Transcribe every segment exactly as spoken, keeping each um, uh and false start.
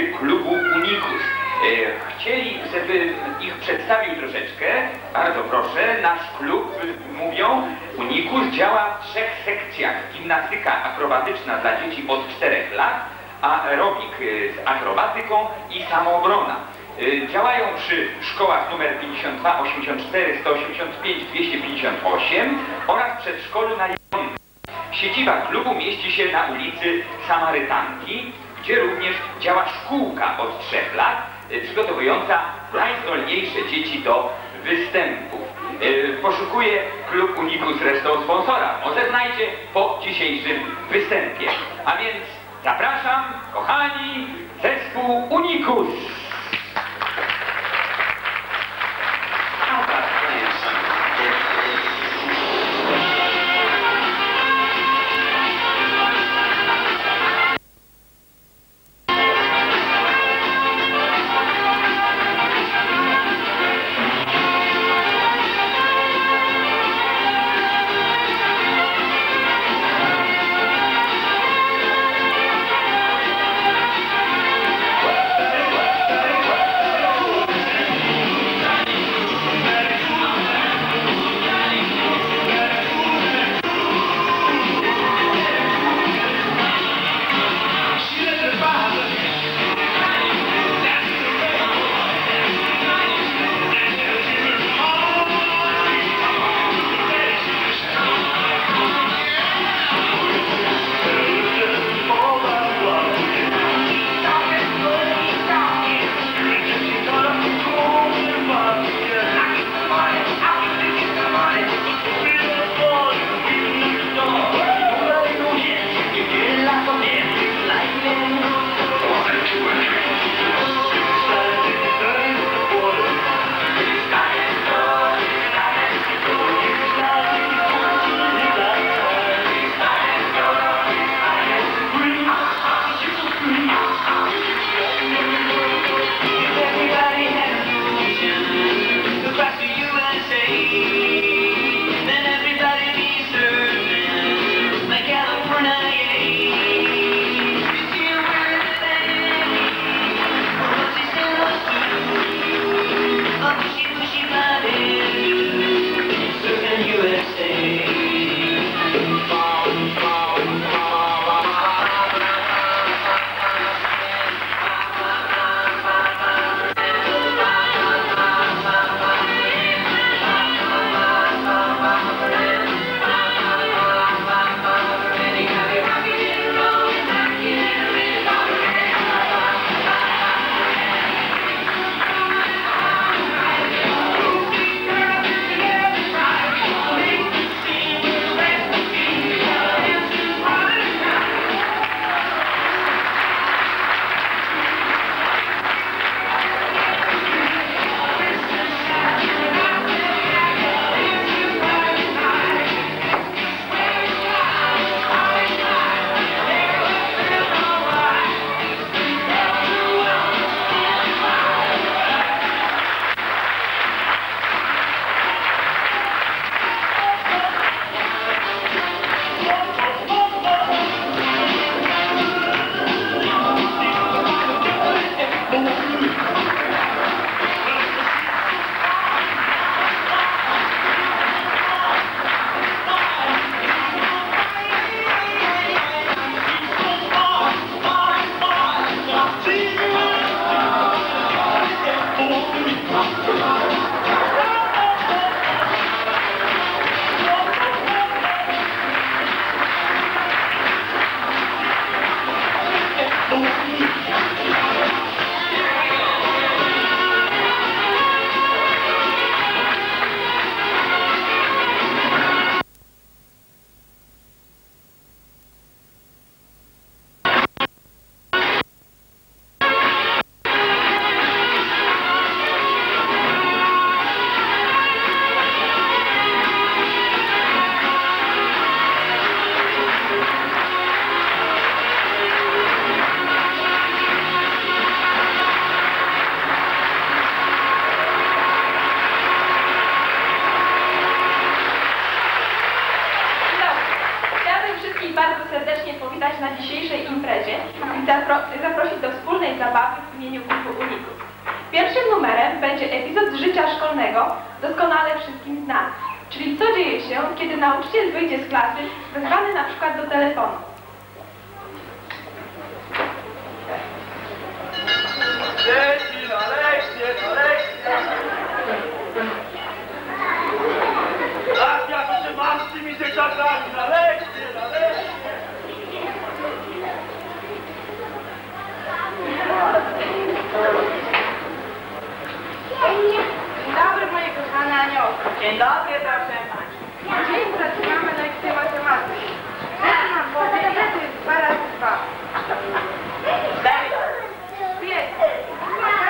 członkowie klubu Unikus. Chcieli, żeby ich przedstawił troszeczkę. Bardzo proszę, nasz klub, mówią, Unikus działa w trzech sekcjach. Gimnastyka akrobatyczna dla dzieci od czterech lat, aerobik z akrobatyką i samoobrona. Działają przy szkołach numer pięćdziesiąt dwa, osiemdziesiąt cztery, sto osiemdziesiąt pięć, dwieście pięćdziesiąt osiem oraz przedszkolu na Jaworznie. Siedziba klubu mieści się na ulicy Samarytanki, gdzie również działa szkółka od trzech lat, przygotowująca najzdolniejsze dzieci do występów. Poszukuje klub Unikus resztą sponsora. Może znajdzie po dzisiejszym występie. A więc zapraszam, kochani, zespół Unikus. na dzisiejszej imprezie i zapro zaprosić do wspólnej zabawy w imieniu klubu Unikus. Pierwszym numerem będzie epizod z życia szkolnego, doskonale wszystkim znany, czyli co dzieje się, kiedy nauczyciel wyjdzie z klasy, wezwany na przykład do telefonu. Dzieci na lekcję, na lekcję! Tak, ja to się mam z tymi dzieciakami, na lekcję, na lekcję! Dzień dobry, moje kochane aniołki. Dzień dobry, proszę pani. Dzień zaczynamy lekcję matematyki. Teraz mam powiedzieć, że to jest dwa razy dwa. Cztery. Pięć.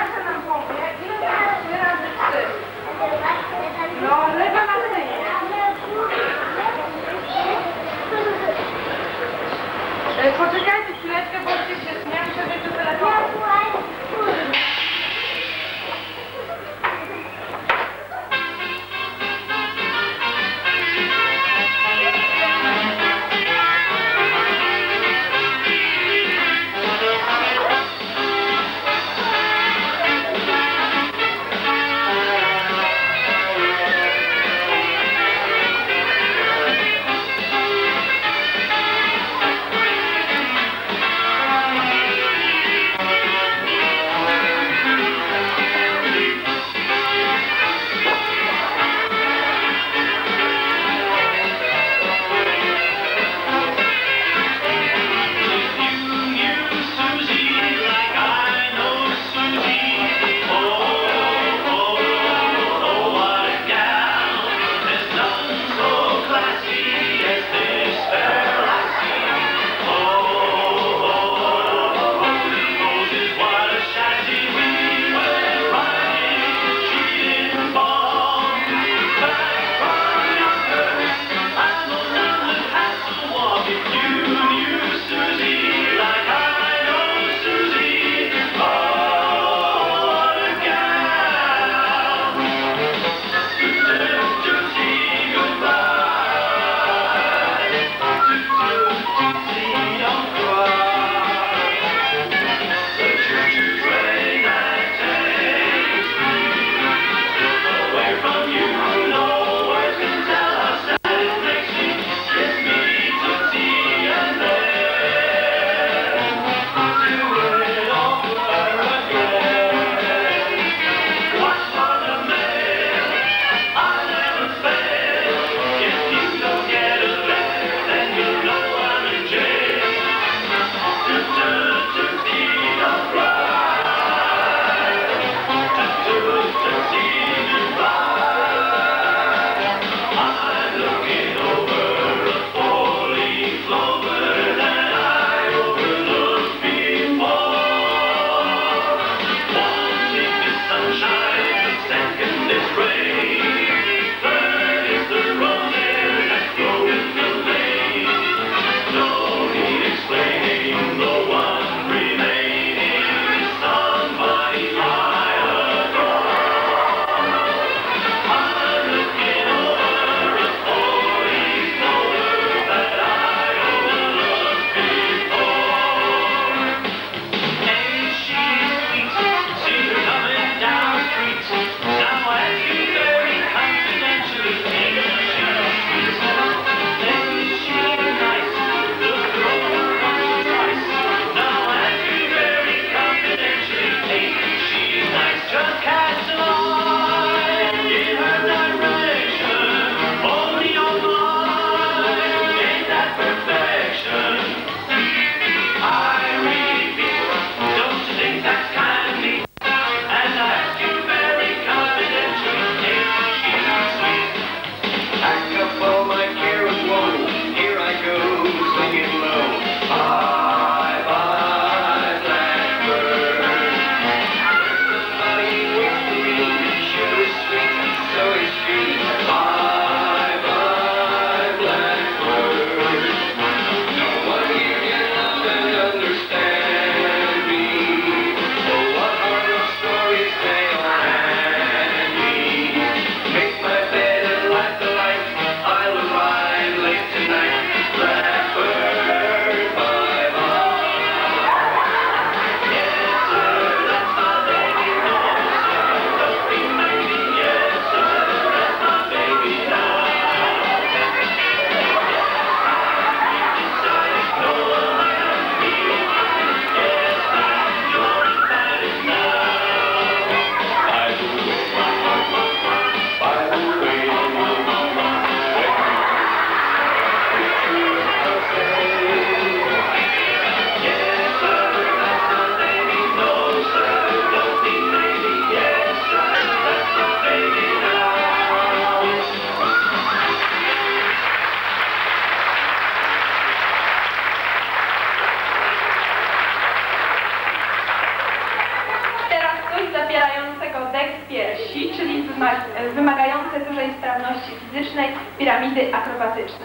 artystycznej piramidy akrobatycznej.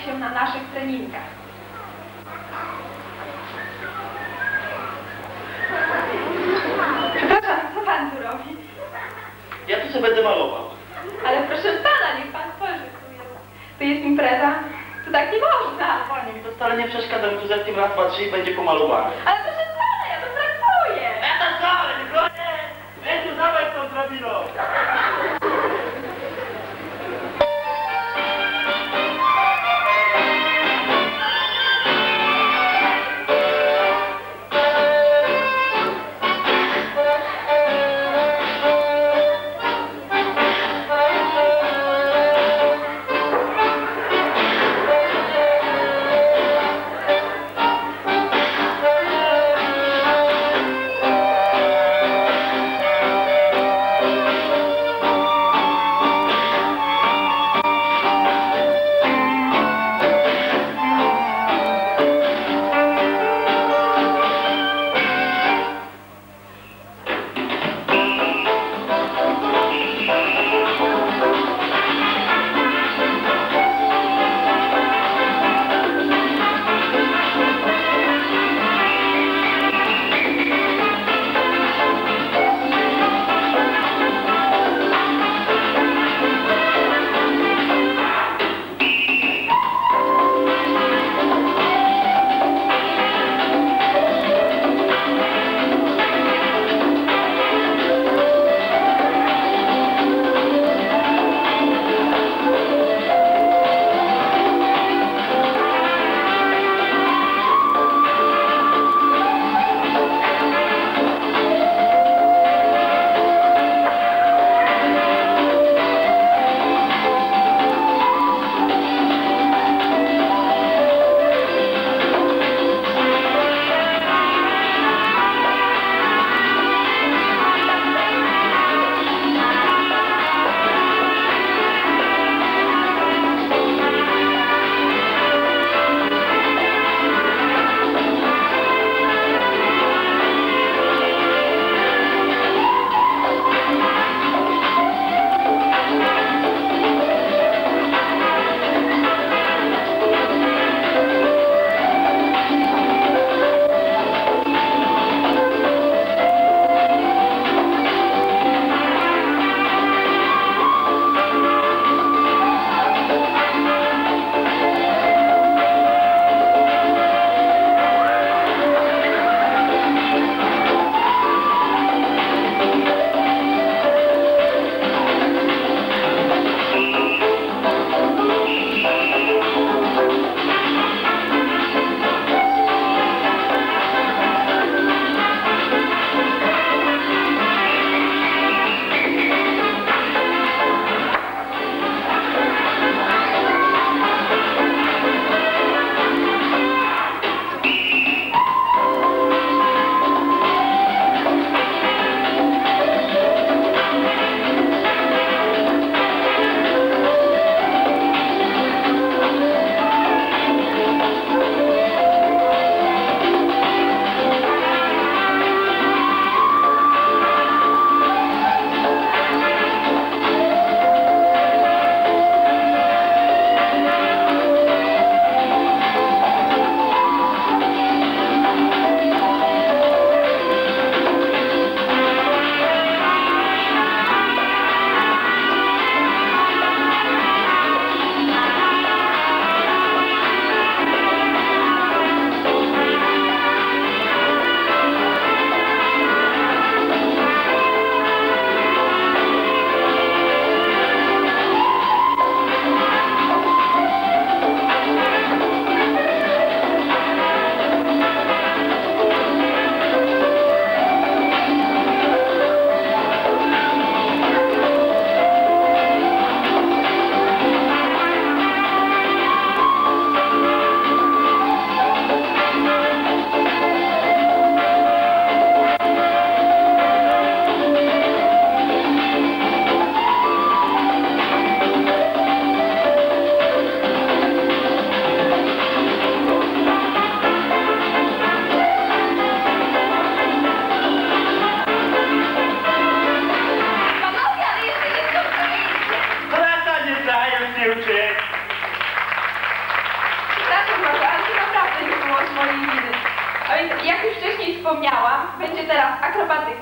się na naszych treningach. Przepraszam, co pan tu robi? Ja tu sobie będę malował. Ale proszę pana, niech pan spojrzy, tu jest, tu jest impreza. Tu tak nie można. Pani mi to wcale nie przeszkadza, my tu zetkiem raz, dwa, trzy i będzie pomalowane. Ale proszę pana, ja to traktuję. Ja to wcale, nie bronię! Weź tu dawaj tą drabiną!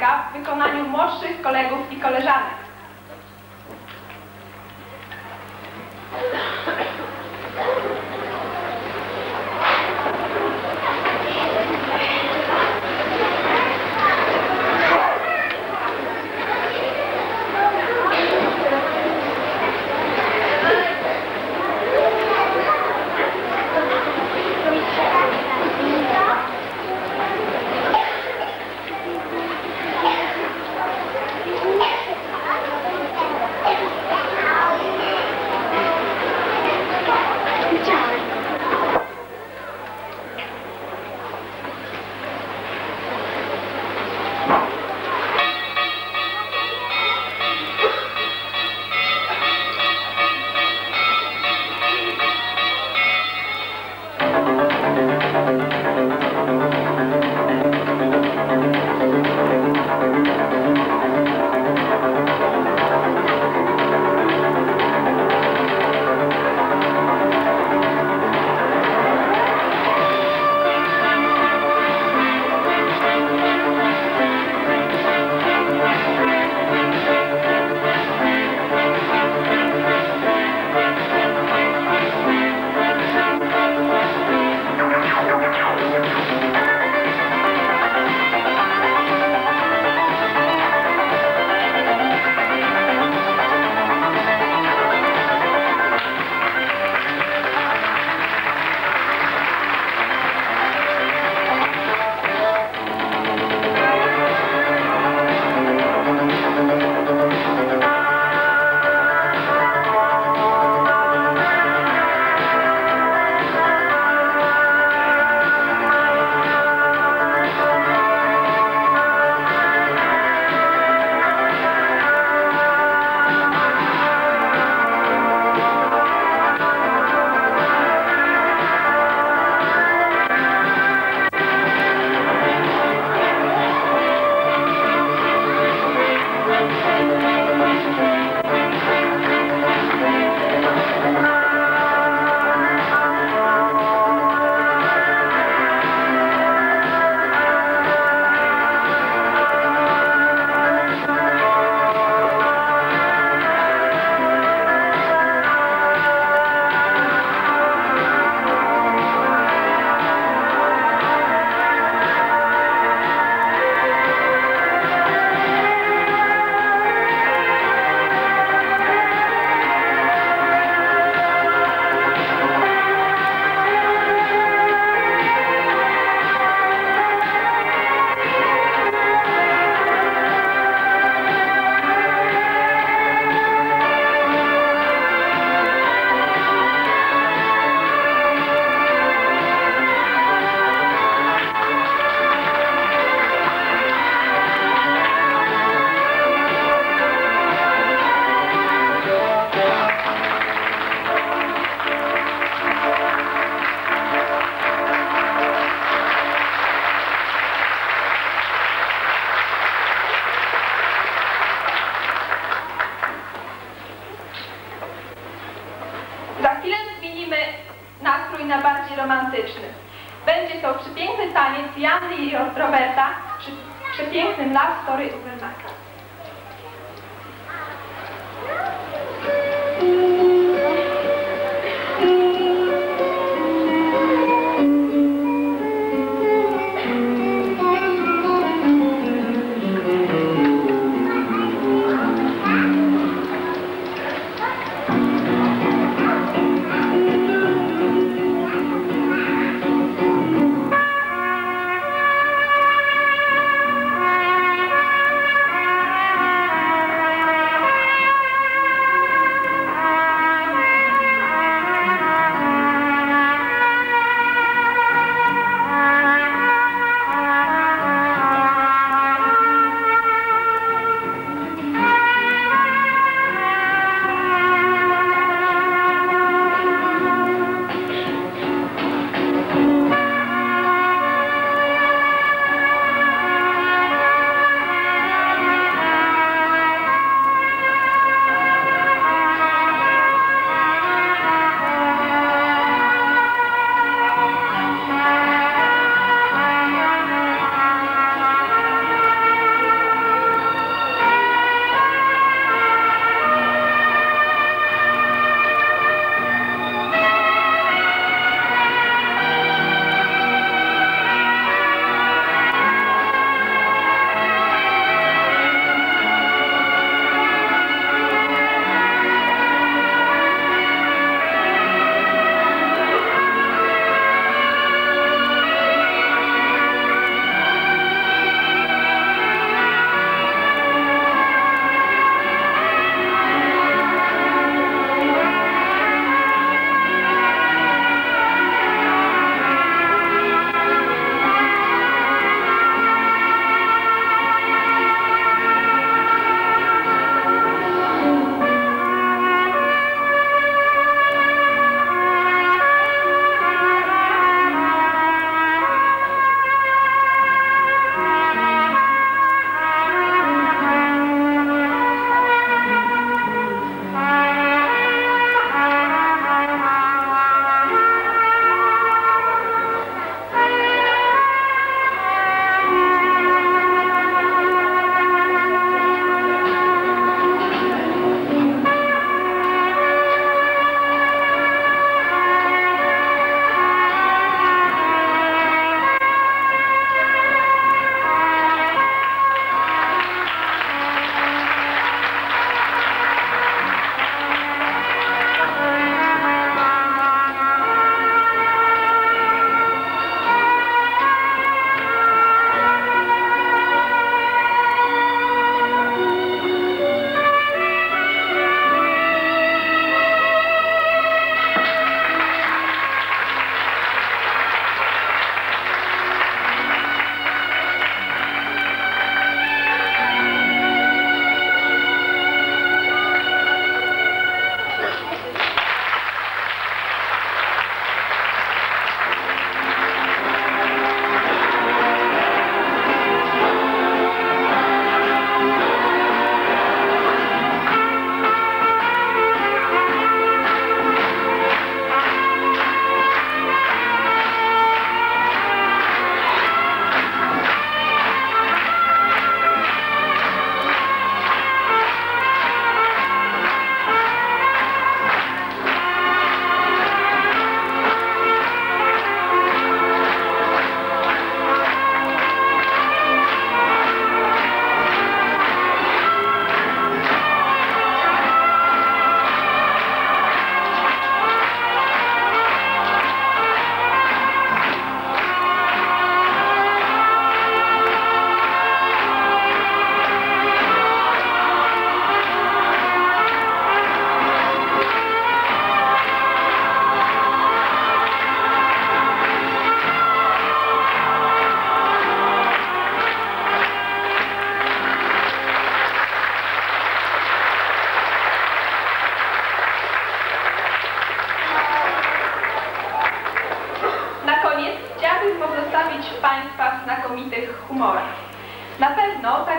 polega w wykonaniu młodszych kolegów i koleżanek. Na bardziej romantyczny. Będzie to przepiękny taniec Janny i Roberta przy przepięknym Love Story Ubernaka.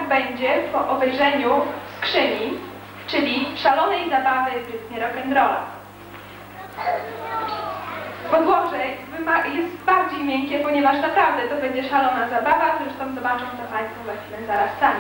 będzie po obejrzeniu Skrzyni, czyli szalonej zabawy w rytmie rock'n'rolla. Podłoże jest bardziej miękkie, ponieważ naprawdę to będzie szalona zabawa, zresztą zobaczą to Państwo za chwilę zaraz sami.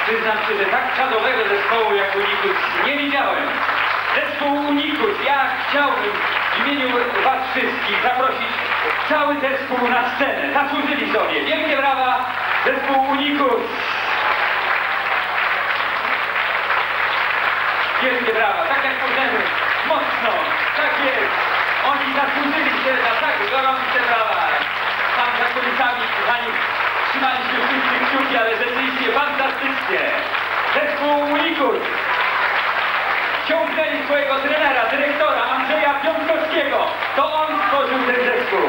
Przyznam się, że tak czadowego zespołu jak Unikus nie widziałem. Zespół Unikus, ja chciałbym w imieniu was wszystkich zaprosić cały zespół na scenę. Zasłużyli sobie. Wielkie brawa, zespół Unikus. Wielkie brawa, tak jak możemy, mocno, tak jest. Oni zasłużyli się na tak gorące brawa. Tam za kulisami za nich trzymaliśmy wszyscy kciuki, ale rzeczywiście fantastycznie. Zespół Unikus ciągnęli swojego trenera, dyrektora Andrzeja Piątkowskiego. To on stworzył ten zespół.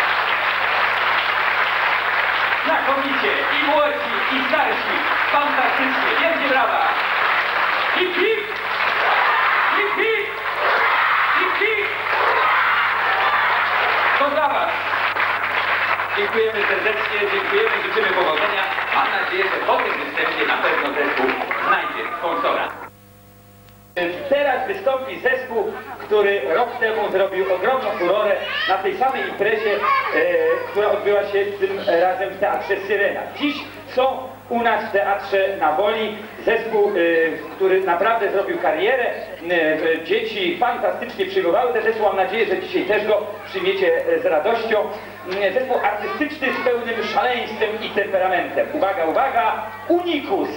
Znakomicie, i młodzi, i starsi, fantastycznie, wielkie brawa. Hip, hip! Hip, hip! Hip, hip! To dla was. Dziękujemy serdecznie, dziękujemy, życzymy powodzenia. Mam nadzieję, że po tym występie na pewno zespół znajdzie sponsora. Teraz wystąpi zespół, który rok temu zrobił ogromną furorę na tej samej imprezie, e, która odbyła się tym razem w Teatrze Syrena. Dziś są u nas w Teatrze na Woli zespół, e, który naprawdę zrobił karierę. E, dzieci fantastycznie przyjmowały ten zespół. Mam nadzieję, że dzisiaj też go przyjmiecie z radością. E, zespół artystyczny z pełnym szaleństwem i temperamentem. Uwaga, uwaga! Unikus!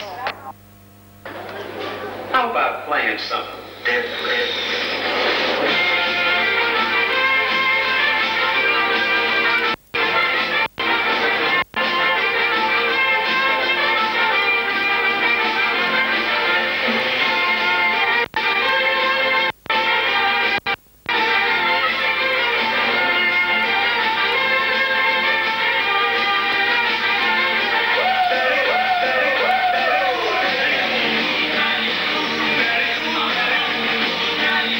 How about playing something different? Ready,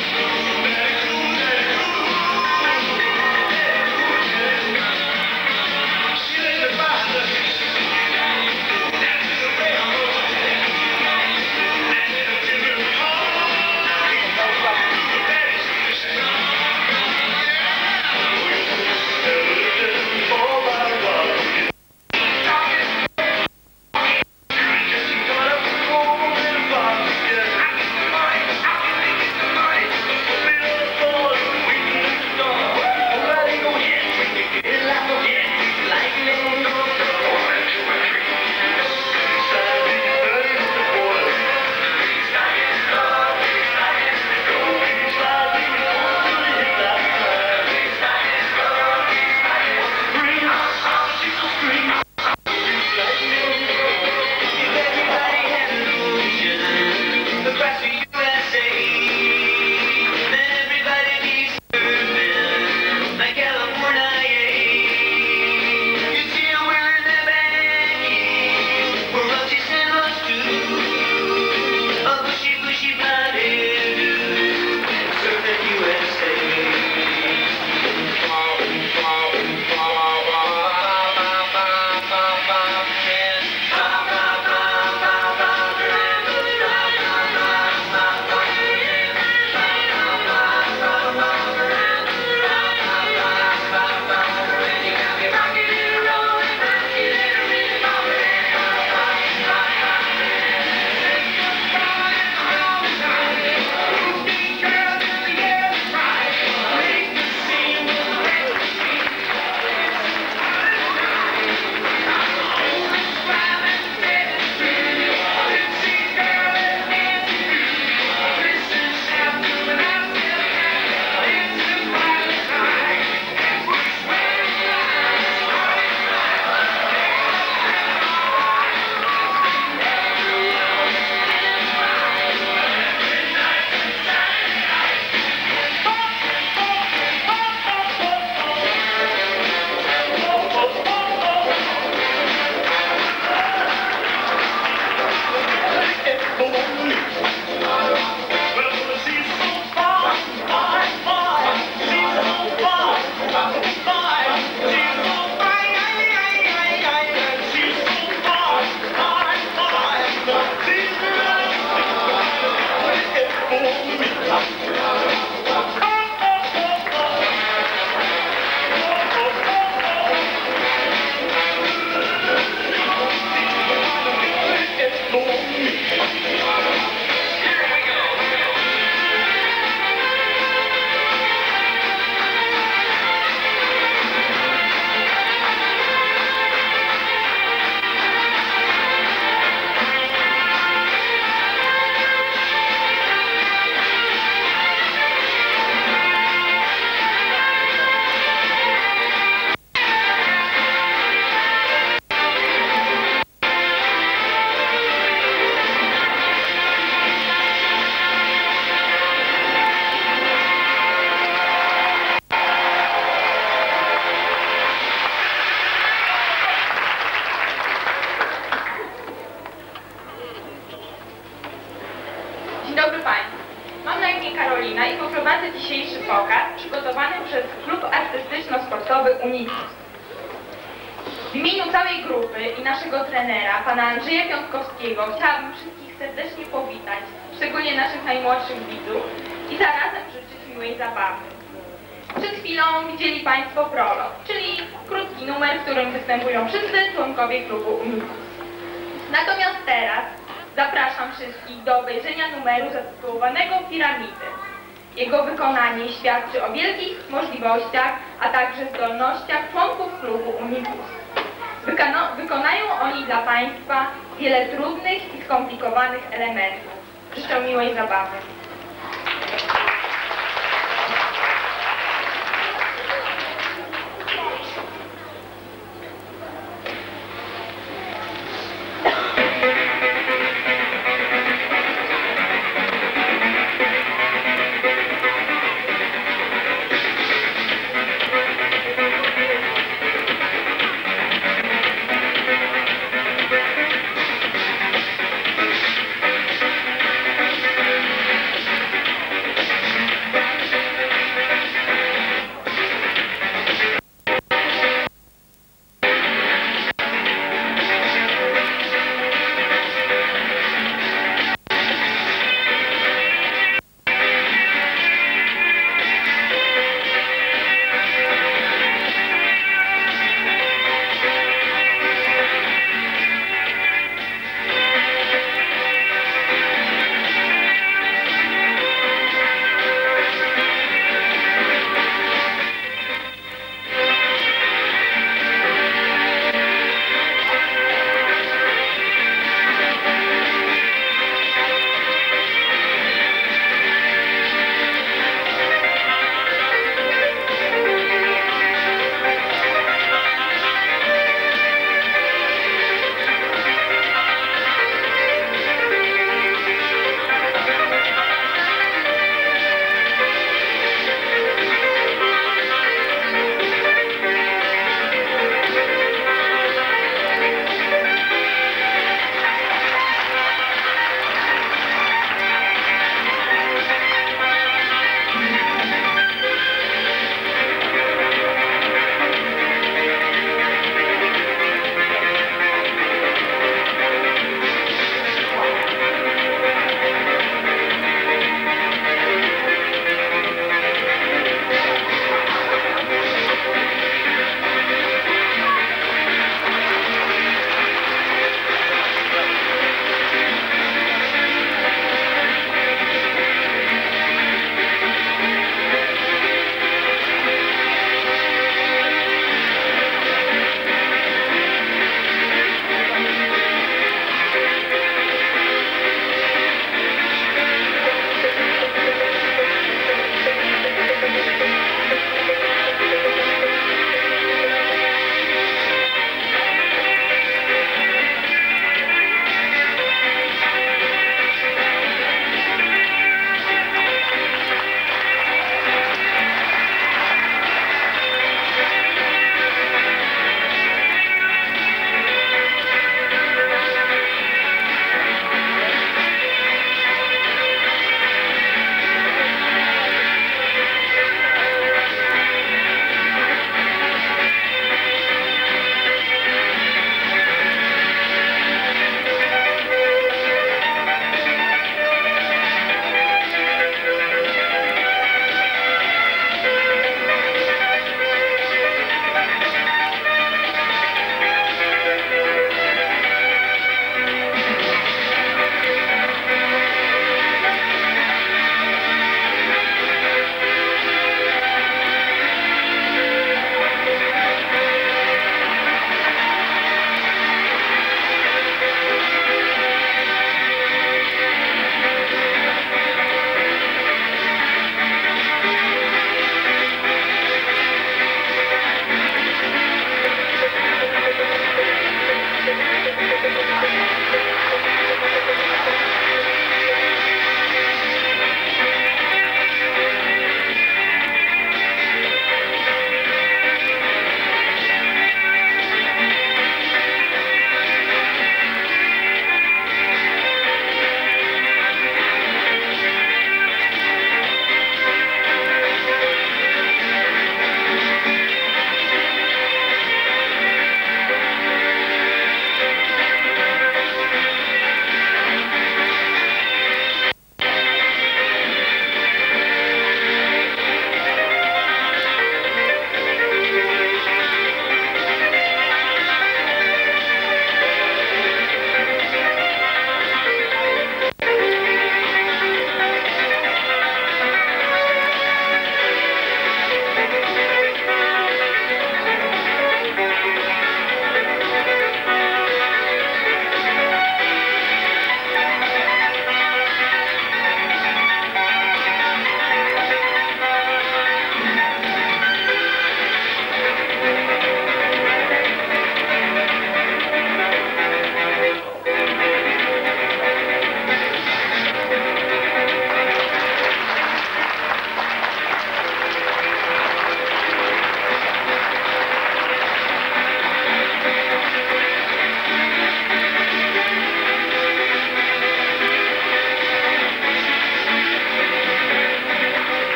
prowadzę dzisiejszy pokaz przygotowany przez klub artystyczno-sportowy Unikus. W imieniu całej grupy i naszego trenera, pana Andrzeja Piątkowskiego, chciałabym wszystkich serdecznie powitać, szczególnie naszych najmłodszych widzów, i zarazem życzyć miłej zabawy. Przed chwilą widzieli Państwo prolog, czyli krótki numer, w którym występują wszyscy członkowie klubu Unikus. Natomiast teraz zapraszam wszystkich do obejrzenia numeru zatytułowanego Piramidy. Jego wykonanie świadczy o wielkich możliwościach, a także zdolnościach członków klubu Unikus. Wykano, wykonają oni dla Państwa wiele trudnych i skomplikowanych elementów. Życzę miłej zabawy.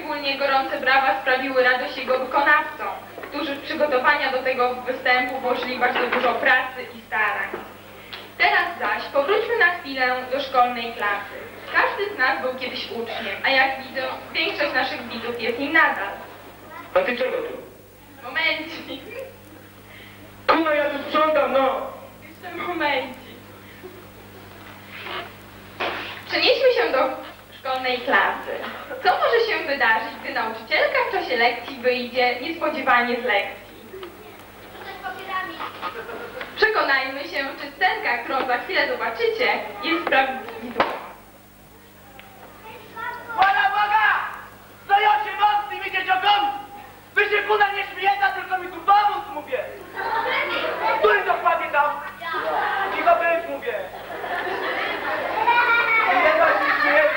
Szczególnie gorące brawa sprawiły radość jego wykonawcom, którzy w przygotowania do tego występu włożyli bardzo dużo pracy i starań. Teraz zaś powróćmy na chwilę do szkolnej klasy. Każdy z nas był kiedyś uczniem, a jak widzę, większość naszych widzów jest nim nadal. A ty czego tu? Momencik. Kuna, ja tu sprzątam, no. Jeszcze momencik. Przenieśmy się do szkolnej klasy. Co może się wydarzyć, gdy nauczycielka w czasie lekcji wyjdzie niespodziewanie z lekcji? Przekonajmy się, czy scenka, którą za chwilę zobaczycie, jest prawidłowa. Uwaga, uwaga! Co ja się mam z tymi dzieciakami? Wy się kuna nie śmiejecie, tylko mi tu pomóc mówię. Który dokładnie tam? Cicho być mówię. Nie da się śmiejecie.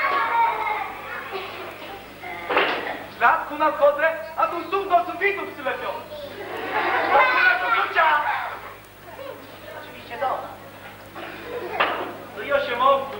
Szlapku na wchodzę, a tu stół do sufitu przylepiony. Dobra, do rzucia. Oczywiście do. No i osiem osób.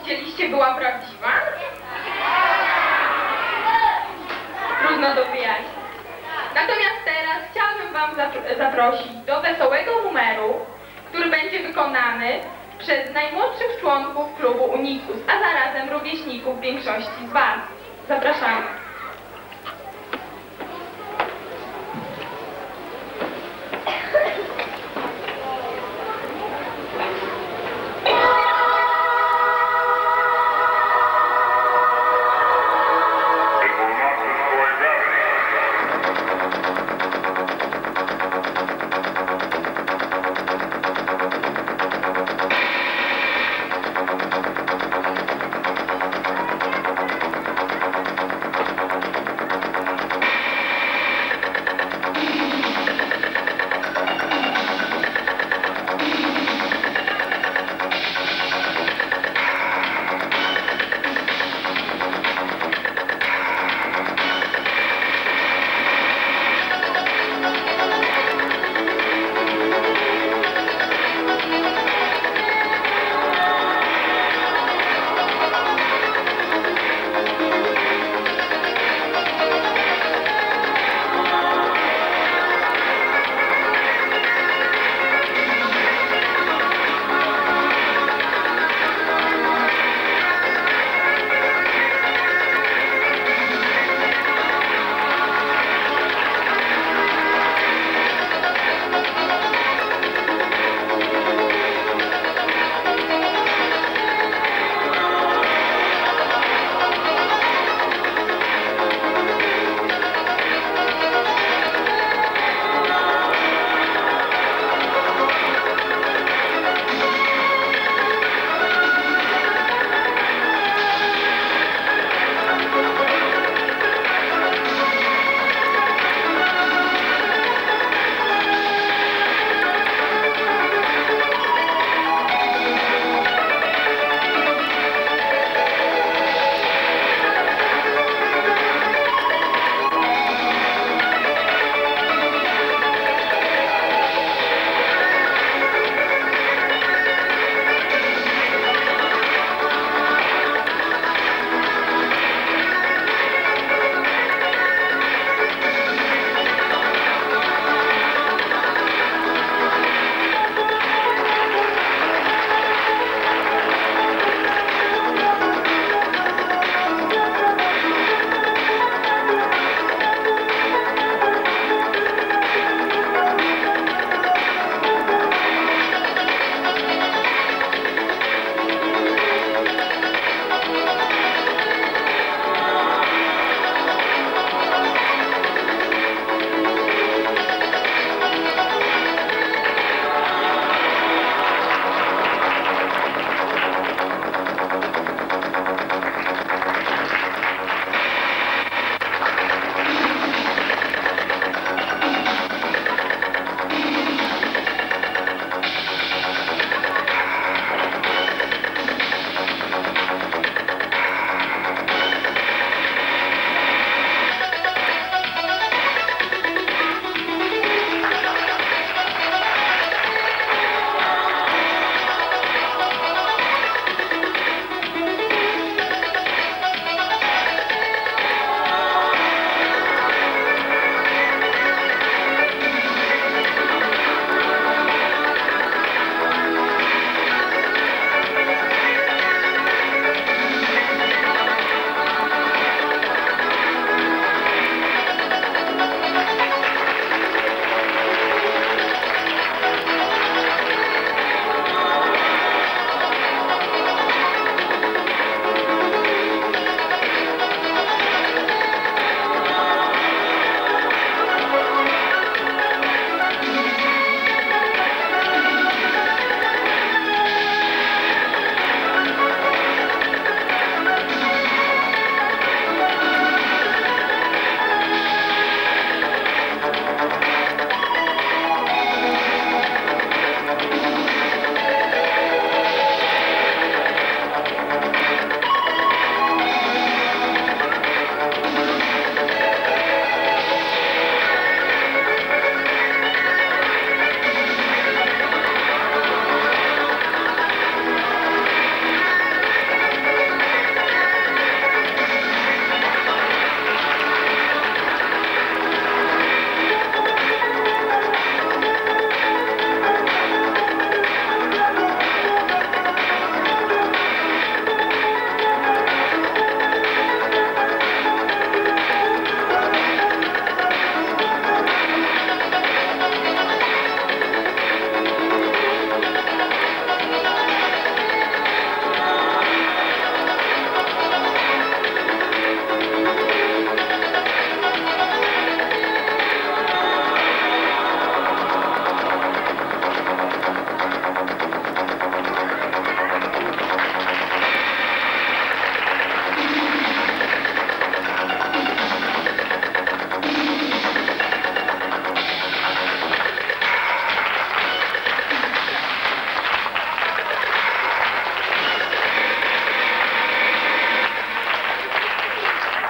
chcieliście, była prawdziwa? Trudno do wyjaśnić. Natomiast teraz chciałabym Wam zapr- zaprosić do wesołego numeru, który będzie wykonany przez najmłodszych członków klubu Unikus, a zarazem rówieśników większości z Was. Zapraszamy.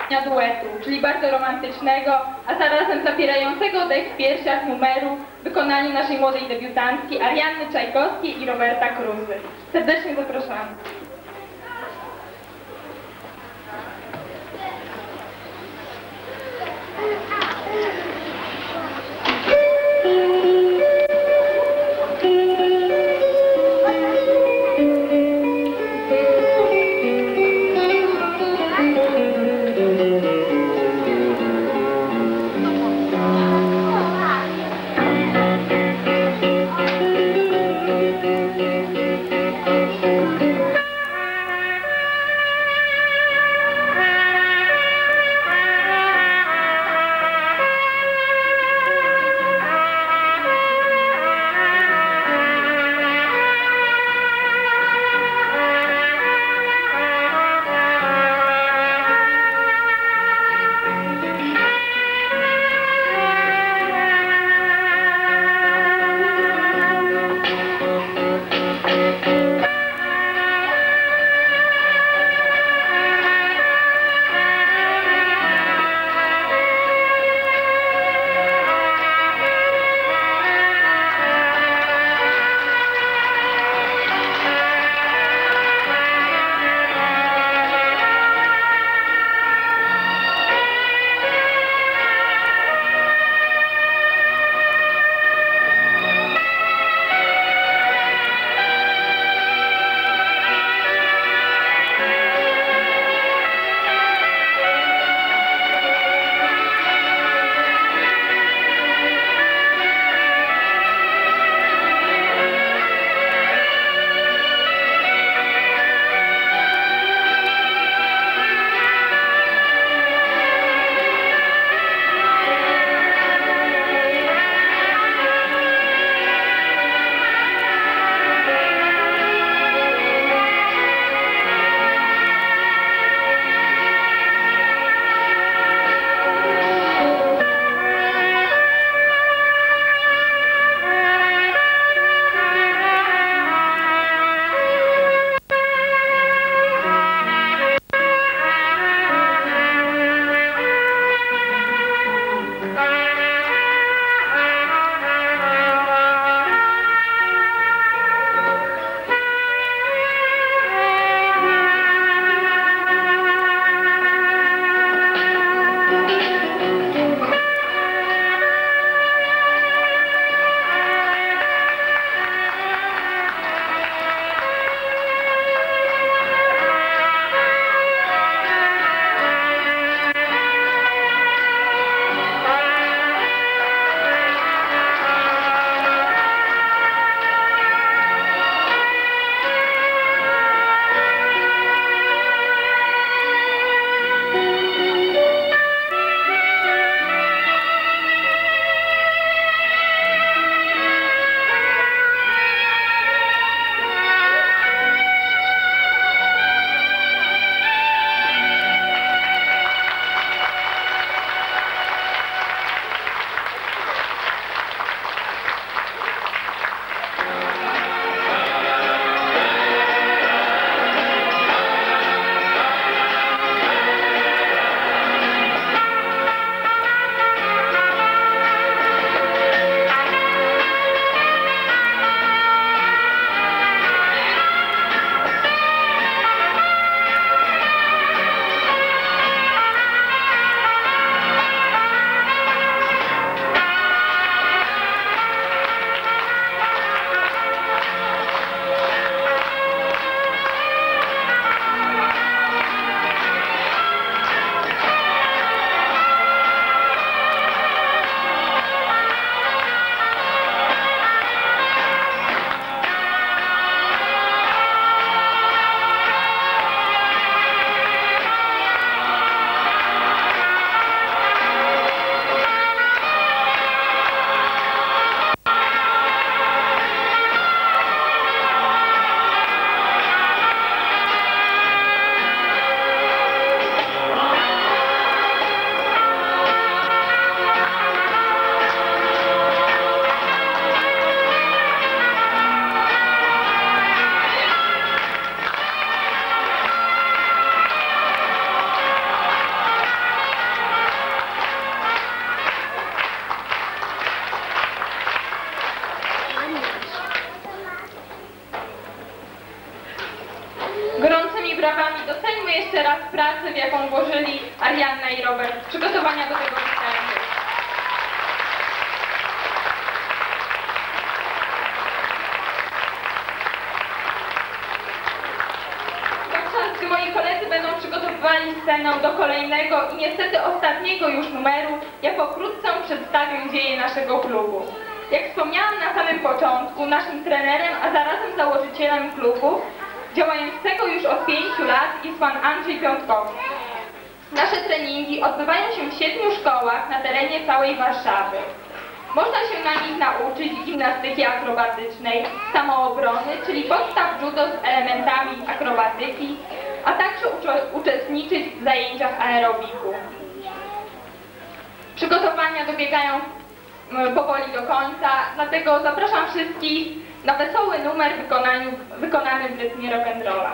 śpiewania duetu, czyli bardzo romantycznego, a zarazem zapierającego dech w piersiach numeru w wykonaniu naszej młodej debiutantki Arianny Czajkowskiej i Roberta Kruzy. Serdecznie zapraszamy. brawami doceńmy jeszcze raz pracę, w jaką włożyli Arianna i Robert, przygotowania do tego występu. Podczas gdy moi koledzy będą przygotowywali scenę do kolejnego i niestety ostatniego już numeru, ja pokrótce przedstawię dzieje naszego klubu. Jak wspomniałam na samym początku, naszym trenerem, a zarazem założycielem klubu, działającego już od pięciu lat, jest pan Andrzej Piątkowski. Nasze treningi odbywają się w siedmiu szkołach na terenie całej Warszawy. Można się na nich nauczyć gimnastyki akrobatycznej, samoobrony, czyli podstaw judo z elementami akrobatyki, a także uczestniczyć w zajęciach aerobiku. Przygotowania dobiegają powoli do końca, dlatego zapraszam wszystkich na wesoły numer wykonaniu, wykonany w rytmie rock'n'rolla.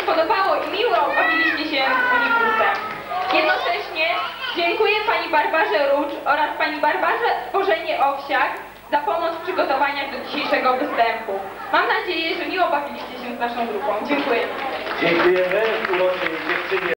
spodobało i miło bawiliście się z Unikusem. Jednocześnie dziękuję pani Barbarze Rucz oraz pani Barbarze Bożenie Owsiak za pomoc w przygotowaniach do dzisiejszego występu. Mam nadzieję, że miło bawiliście się z naszą grupą. Dziękuję. Dziękujemy uroczej dziewczynie.